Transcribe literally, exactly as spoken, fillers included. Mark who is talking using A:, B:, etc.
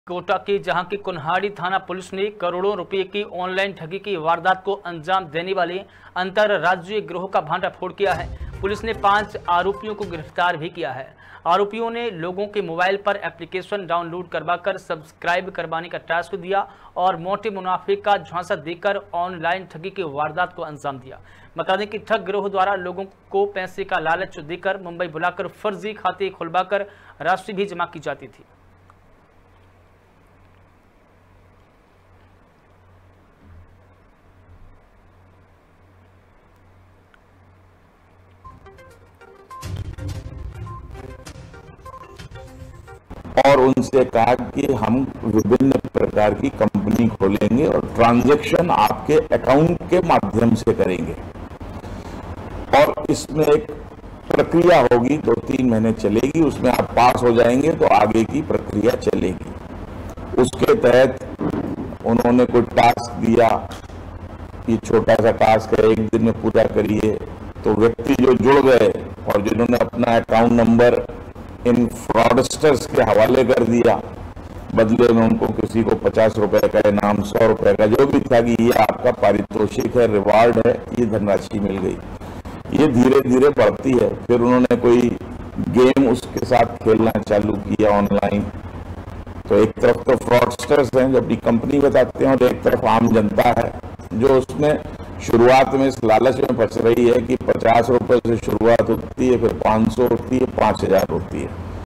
A: कोटा की जहां की कुन्हाड़ी थाना पुलिस ने करोड़ों रुपए की ऑनलाइन ठगी की वारदात को अंजाम देने वाले अंतरराज्यीय गिरोह का भांडाफोड़ किया है। पुलिस ने पांच आरोपियों को गिरफ्तार भी किया है। आरोपियों ने लोगों के मोबाइल पर एप्लीकेशन डाउनलोड करवाकर सब्सक्राइब करवाने का टास्क दिया और मोटे मुनाफे का झांसा देकर ऑनलाइन ठगी की वारदात को अंजाम दिया। बता दें कि ठग गिरोह द्वारा लोगों को पैसे का लालच देकर मुंबई बुलाकर फर्जी खाते खुलवाकर राशि भी जमा की जाती थी।
B: और उनसे कहा कि हम विभिन्न प्रकार की कंपनी खोलेंगे और ट्रांजैक्शन आपके अकाउंट के माध्यम से करेंगे और इसमें एक प्रक्रिया होगी, दो तीन महीने चलेगी, उसमें आप पास हो जाएंगे तो आगे की प्रक्रिया चलेगी। उसके तहत उन्होंने कोई टास्क दिया, ये छोटा सा टास्क है, एक दिन में पूरा करिए। तो व्यक्ति जो जुड़ गए और जिन्होंने अपना अकाउंट नंबर इन फ्रॉडस्टर्स के हवाले कर दिया, बदले में उनको किसी को पचास रुपए का इनाम, सौ रुपए का जो भी था कि ये आपका पारितोषिक है, रिवार्ड है, ये धनराशि मिल गई। ये धीरे धीरे बढ़ती है। फिर उन्होंने कोई गेम उसके साथ खेलना चालू किया ऑनलाइन। तो एक तरफ तो फ्रॉडस्टर्स हैं जो अपनी कंपनी बताते हैं और एक तरफ आम जनता है जो उसमें शुरुआत में इस लालच में फंस रही है कि पचास रुपए से शुरुआत होती है, फिर पाँच सौ होती है, पाँच हजार होती है।